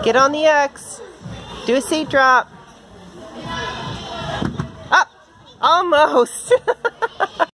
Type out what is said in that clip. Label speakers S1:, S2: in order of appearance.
S1: Get on the X. Do a seat drop. Up. Almost.